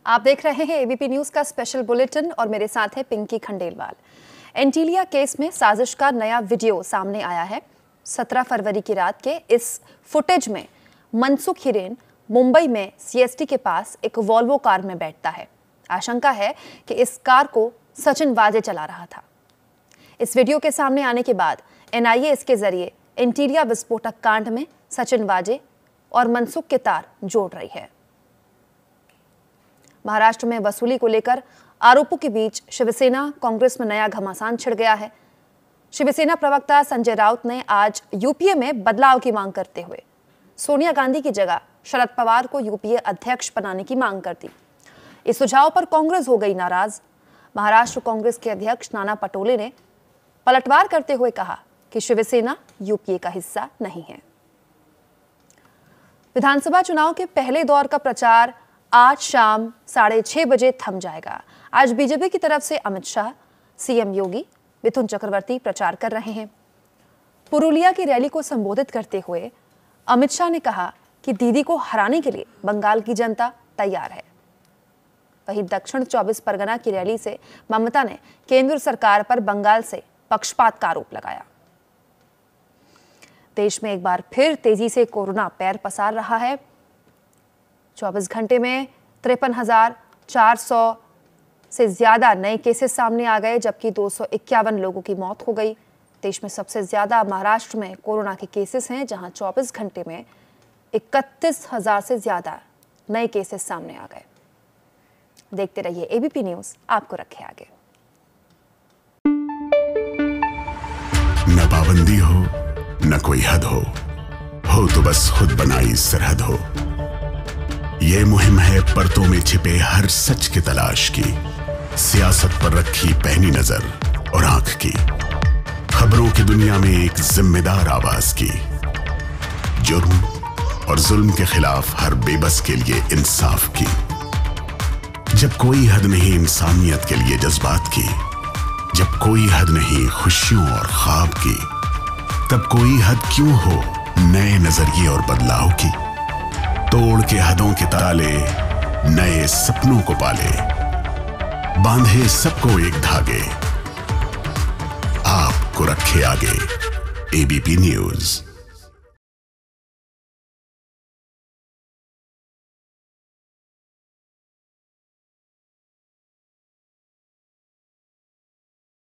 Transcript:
आप देख रहे हैं एबीपी न्यूज का स्पेशल बुलेटिन और मेरे साथ है पिंकी खंडेलवाल। एंटीलिया केस में साजिश का नया वीडियो सामने आया है। 17 फरवरी की रात के इस फुटेज में मनसुख हिरेन मुंबई में सीएसटी के पास एक वॉल्वो कार में बैठता है। आशंका है कि इस कार को सचिन वाजे चला रहा था। इस वीडियो के सामने आने के बाद एनआईए इसके जरिए एंटीलिया विस्फोटक कांड में सचिन वाजे और मनसुख के तार जोड़ रही है। महाराष्ट्र में वसूली को लेकर आरोपों के बीच शिवसेना कांग्रेस में नया घमासान छिड़ गया है। शिवसेना प्रवक्ता संजय राउत ने आज यूपीए में बदलाव की मांग करते हुए सोनिया गांधी की जगह शरद पवार को यूपीए अध्यक्ष बनाने की मांग कर दी। इस सुझाव पर कांग्रेस हो गई नाराज। महाराष्ट्र कांग्रेस के अध्यक्ष नाना पटोले ने पलटवार करते हुए कहा कि शिवसेना यूपीए का हिस्सा नहीं है। विधानसभा चुनाव के पहले दौर का प्रचार आज शाम 6:30 बजे थम जाएगा। आज बीजेपी की तरफ से अमित शाह, सीएम योगी, मिथुन चक्रवर्ती प्रचार कर रहे हैं। पुरुलिया की रैली को संबोधित करते हुए अमित शाह ने कहा कि दीदी को हराने के लिए बंगाल की जनता तैयार है। वहीं दक्षिण 24 परगना की रैली से ममता ने केंद्र सरकार पर बंगाल से पक्षपात का आरोप लगाया। देश में एक बार फिर तेजी से कोरोना पैर पसार रहा है। 24 घंटे में 53,400 से ज्यादा नए केसेस सामने आ गए, जबकि 251 लोगों की मौत हो गई। देश में सबसे ज्यादा महाराष्ट्र में कोरोना के केसेस हैं, जहां 24 घंटे में 31,000 से ज्यादा नए केसेस सामने आ गए। देखते रहिए एबीपी न्यूज, आपको रखे आगे। न पाबंदी हो न कोई हद हो तो बस खुद बनाई सरहद हो। ये मुहिम है परतों में छिपे हर सच की तलाश की, सियासत पर रखी पैनी नजर और आंख की, खबरों की दुनिया में एक जिम्मेदार आवाज की, जुर्म और जुल्म के खिलाफ हर बेबस के लिए इंसाफ की। जब कोई हद नहीं इंसानियत के लिए जज्बात की, जब कोई हद नहीं खुशियों और ख्वाब की, तब कोई हद क्यों हो नए नजरिए और बदलाव की। तोड़ के हदों के ताले नए सपनों को पाले, बांधे सबको एक धागे, आपको रखे आगे एबीपी न्यूज।